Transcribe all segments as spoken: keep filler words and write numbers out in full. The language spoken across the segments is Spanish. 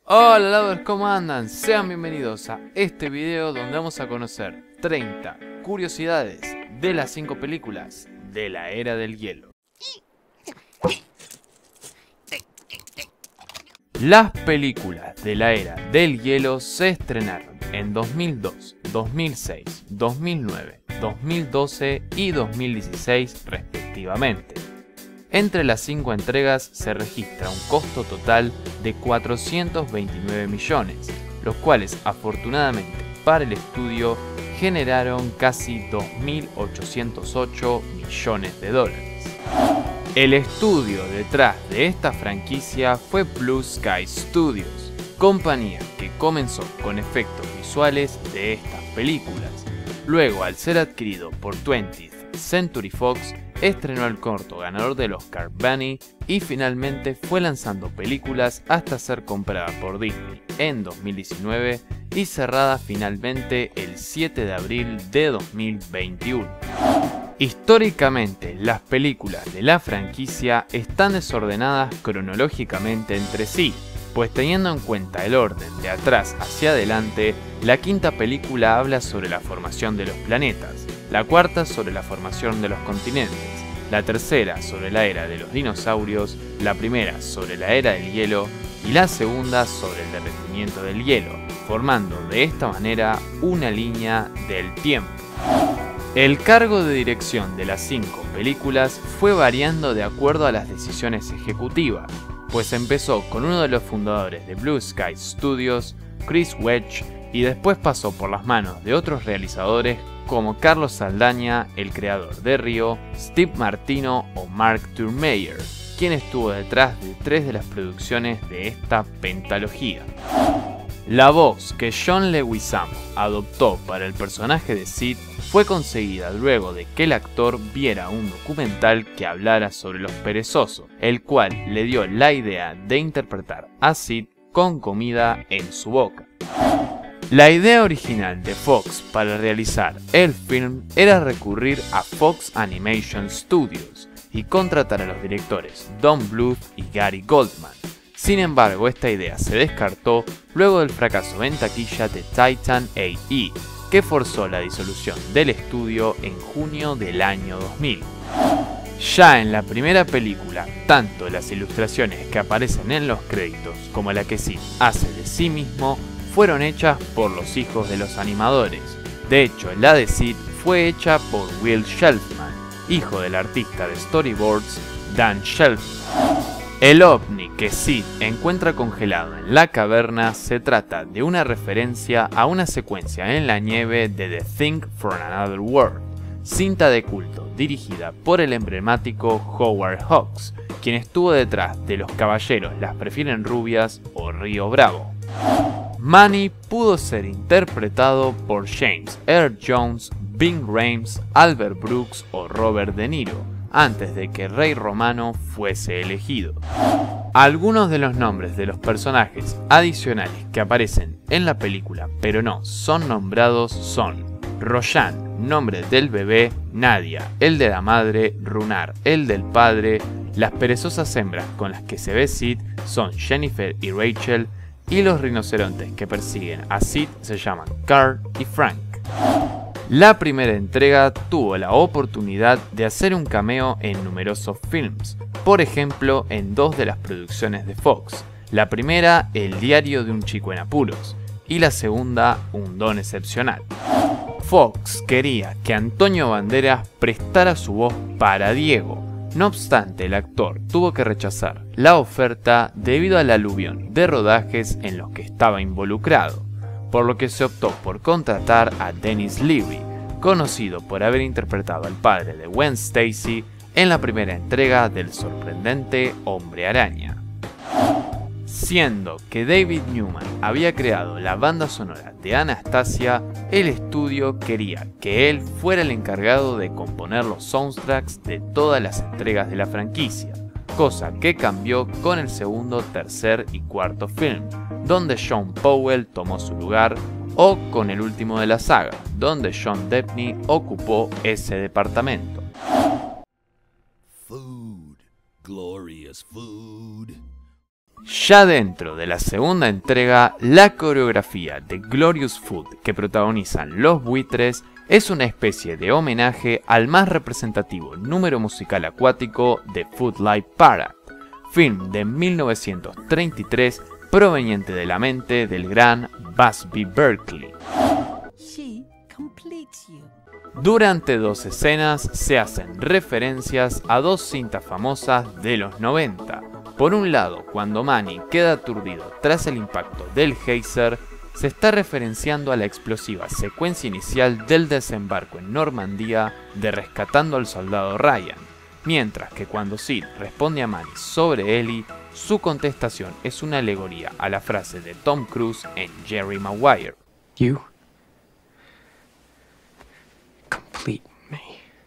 Hola lovers, ¿cómo andan? Sean bienvenidos a este video donde vamos a conocer treinta curiosidades de las cinco películas de la Era del Hielo. Las películas de la Era del Hielo se estrenaron en dos mil dos, dos mil seis, dos mil nueve, dos mil doce y dos mil dieciséis respectivamente. Entre las cinco entregas se registra un costo total de cuatrocientos veintinueve millones, los cuales afortunadamente para el estudio generaron casi dos mil ochocientos ocho millones de dólares. El estudio detrás de esta franquicia fue Blue Sky Studios, compañía que comenzó con efectos visuales de estas películas. Luego, al ser adquirido por twentieth Century Fox, estrenó el corto ganador del Oscar Bunny y finalmente fue lanzando películas hasta ser comprada por Disney en dos mil diecinueve y cerrada finalmente el siete de abril de dos mil veintiuno. Históricamente, las películas de la franquicia están desordenadas cronológicamente entre sí, pues teniendo en cuenta el orden de atrás hacia adelante, la quinta película habla sobre la formación de los planetas, la cuarta sobre la formación de los continentes, la tercera sobre la era de los dinosaurios, la primera sobre la era del hielo y la segunda sobre el derretimiento del hielo, formando de esta manera una línea del tiempo. El cargo de dirección de las cinco películas fue variando de acuerdo a las decisiones ejecutivas, pues empezó con uno de los fundadores de Blue Sky Studios, Chris Wedge, y después pasó por las manos de otros realizadores como Carlos Saldaña, el creador de Río, Steve Martino o Mark Turmeyer, quien estuvo detrás de tres de las producciones de esta pentalogía. La voz que John Leguizamo adoptó para el personaje de Sid fue conseguida luego de que el actor viera un documental que hablara sobre los perezosos, el cual le dio la idea de interpretar a Sid con comida en su boca. La idea original de Fox para realizar el film era recurrir a Fox Animation Studios y contratar a los directores Don Bluth y Gary Goldman. Sin embargo, esta idea se descartó luego del fracaso en taquilla de Titan A E, que forzó la disolución del estudio en junio del año dos mil. Ya en la primera película, tanto las ilustraciones que aparecen en los créditos como la que Sid hace de sí mismo fueron hechas por los hijos de los animadores. De hecho, la de Sid fue hecha por Will Shelfman, hijo del artista de storyboards Dan Shelfman. El ovni que Sid encuentra congelado en la caverna se trata de una referencia a una secuencia en la nieve de The Thing from Another World, cinta de culto dirigida por el emblemático Howard Hawks, quien estuvo detrás de Los Caballeros las prefieren rubias o Río Bravo. Manny pudo ser interpretado por James Earl Jones, Ving Rhames, Albert Brooks o Robert De Niro, antes de que Ray Romano fuese elegido. Algunos de los nombres de los personajes adicionales que aparecen en la película pero no son nombrados son Royan, nombre del bebé, Nadia, el de la madre, Runar, el del padre. Las perezosas hembras con las que se ve Sid son Jennifer y Rachel, y los rinocerontes que persiguen a Sid se llaman Carl y Frank. La primera entrega tuvo la oportunidad de hacer un cameo en numerosos films, por ejemplo en dos de las producciones de Fox. La primera, El diario de un chico en apuros, y la segunda, Un don excepcional. Fox quería que Antonio Banderas prestara su voz para Diego. No obstante, el actor tuvo que rechazar la oferta debido al aluvión de rodajes en los que estaba involucrado, por lo que se optó por contratar a Denis Leary, conocido por haber interpretado al padre de Gwen Stacy en la primera entrega del sorprendente Hombre Araña. Siendo que David Newman había creado la banda sonora de Anastasia, el estudio quería que él fuera el encargado de componer los soundtracks de todas las entregas de la franquicia, cosa que cambió con el segundo, tercer y cuarto film, donde Sean Powell tomó su lugar, o con el último de la saga, donde John Debney ocupó ese departamento. Food, glorious food. Ya dentro de la segunda entrega, la coreografía de Glorious Food que protagonizan los buitres es una especie de homenaje al más representativo número musical acuático de Footlight Parade, film de mil novecientos treinta y tres proveniente de la mente del gran Busby Berkeley. Durante dos escenas se hacen referencias a dos cintas famosas de los noventa. Por un lado, cuando Manny queda aturdido tras el impacto del geyser, se está referenciando a la explosiva secuencia inicial del desembarco en Normandía de Rescatando al Soldado Ryan, mientras que cuando Sid responde a Manny sobre Ellie, su contestación es una alegoría a la frase de Tom Cruise en Jerry Maguire. You complete me.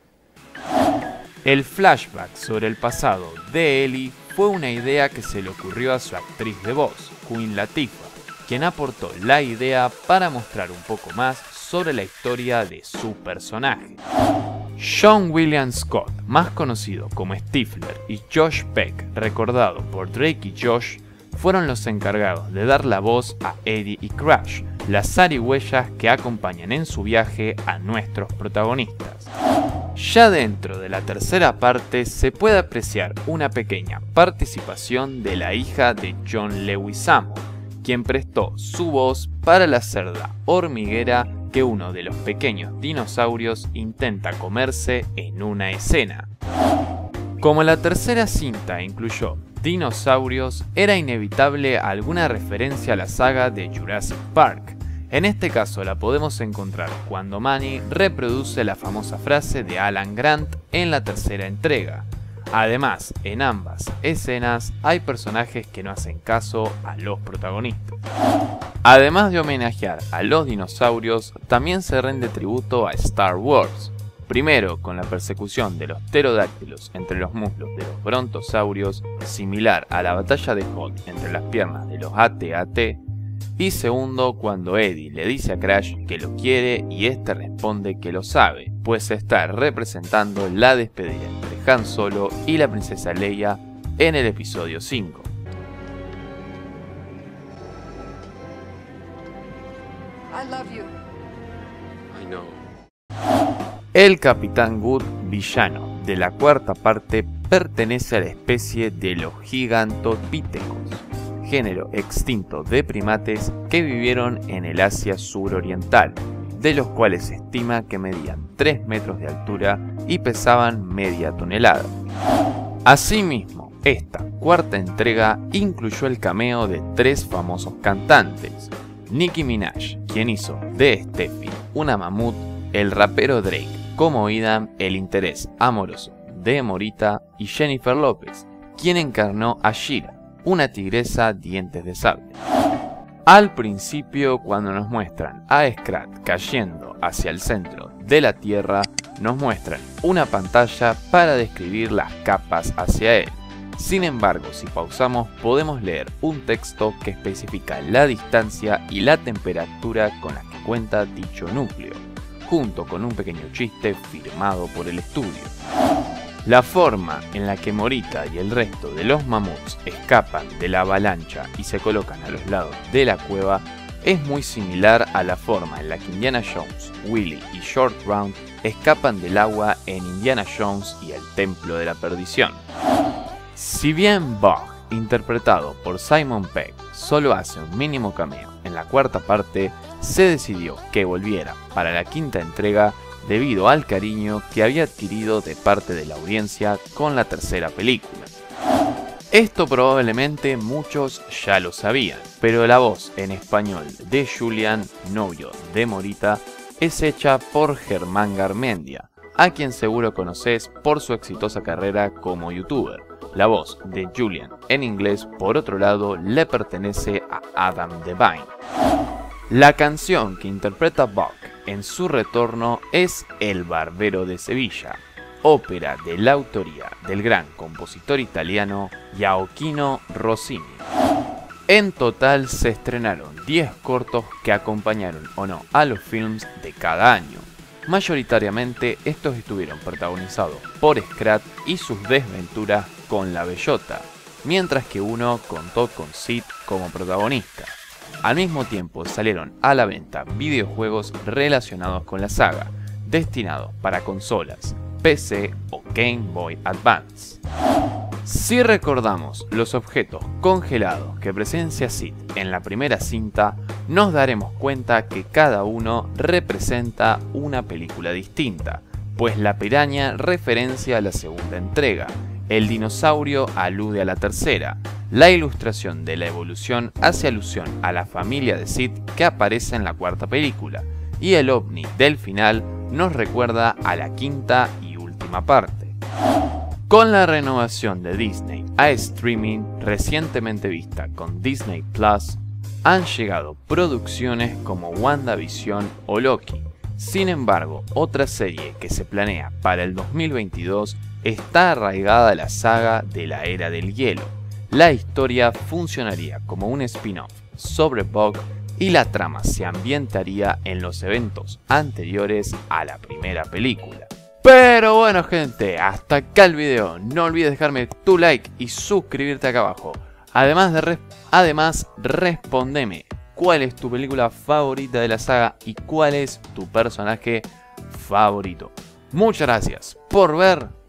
El flashback sobre el pasado de Ellie fue una idea que se le ocurrió a su actriz de voz, Queen Latifah, quien aportó la idea para mostrar un poco más sobre la historia de su personaje. Sean William Scott, más conocido como Stifler, y Josh Peck, recordado por Drake y Josh, fueron los encargados de dar la voz a Eddie y Crash, las zarigüeyas que acompañan en su viaje a nuestros protagonistas. Ya dentro de la tercera parte se puede apreciar una pequeña participación de la hija de John Leguizamo, quien prestó su voz para la cerda hormiguera que uno de los pequeños dinosaurios intenta comerse en una escena. Como la tercera cinta incluyó dinosaurios, era inevitable alguna referencia a la saga de Jurassic Park. En este caso la podemos encontrar cuando Manny reproduce la famosa frase de Alan Grant en la tercera entrega. Además, en ambas escenas hay personajes que no hacen caso a los protagonistas. Además de homenajear a los dinosaurios, también se rinde tributo a Star Wars. Primero, con la persecución de los pterodáctilos entre los muslos de los brontosaurios, similar a la batalla de Hoth entre las piernas de los A T A T. Y segundo, cuando Eddie le dice a Crash que lo quiere y este responde que lo sabe, pues está representando la despedida entre Han Solo y la princesa Leia en el episodio cinco. I love you. I know. El Capitán Good, villano de la cuarta parte, pertenece a la especie de los gigantopithecus, género extinto de primates que vivieron en el Asia suroriental, de los cuales se estima que medían tres metros de altura y pesaban media tonelada. Asimismo, esta cuarta entrega incluyó el cameo de tres famosos cantantes: Nicki Minaj, quien hizo de Steffi una mamut, el rapero Drake como Idam, el interés amoroso de Morita, y Jennifer López, quien encarnó a Shira, una tigresa dientes de sable. Al principio, cuando nos muestran a Scrat cayendo hacia el centro de la Tierra, nos muestran una pantalla para describir las capas hacia él. Sin embargo, si pausamos podemos leer un texto que especifica la distancia y la temperatura con la que cuenta dicho núcleo, junto con un pequeño chiste firmado por el estudio. La forma en la que Morita y el resto de los mamuts escapan de la avalancha y se colocan a los lados de la cueva es muy similar a la forma en la que Indiana Jones, Willy y Short Round escapan del agua en Indiana Jones y el Templo de la Perdición. Si bien Bug, interpretado por Simon Pegg, solo hace un mínimo cameo en la cuarta parte, se decidió que volviera para la quinta entrega debido al cariño que había adquirido de parte de la audiencia con la tercera película. Esto probablemente muchos ya lo sabían, pero la voz en español de Julian, novio de Morita, es hecha por Germán Garmendia, a quien seguro conoces por su exitosa carrera como youtuber. La voz de Julian en inglés, por otro lado, le pertenece a Adam Devine. La canción que interpreta Buck en su retorno es El Barbero de Sevilla, ópera de la autoría del gran compositor italiano Gioachino Rossini. En total se estrenaron diez cortos que acompañaron o no a los films de cada año. Mayoritariamente estos estuvieron protagonizados por Scrat y sus desventuras con la bellota, mientras que uno contó con Sid como protagonista. Al mismo tiempo salieron a la venta videojuegos relacionados con la saga, destinados para consolas, P C o Game Boy Advance. Si recordamos los objetos congelados que presencia Sid en la primera cinta, nos daremos cuenta que cada uno representa una película distinta, pues la piraña referencia a la segunda entrega, el dinosaurio alude a la tercera, la ilustración de la evolución hace alusión a la familia de Sid que aparece en la cuarta película, y el ovni del final nos recuerda a la quinta y última parte. Con la renovación de Disney a streaming recientemente vista con Disney Plus, han llegado producciones como WandaVision o Loki. Sin embargo, otra serie que se planea para el dos mil veintidós está arraigada a la saga de la Era del Hielo. La historia funcionaría como un spin-off sobre Buck y la trama se ambientaría en los eventos anteriores a la primera película. Pero bueno gente, hasta acá el video. No olvides dejarme tu like y suscribirte acá abajo. Además, de res además respondeme cuál es tu película favorita de la saga y cuál es tu personaje favorito. Muchas gracias por ver.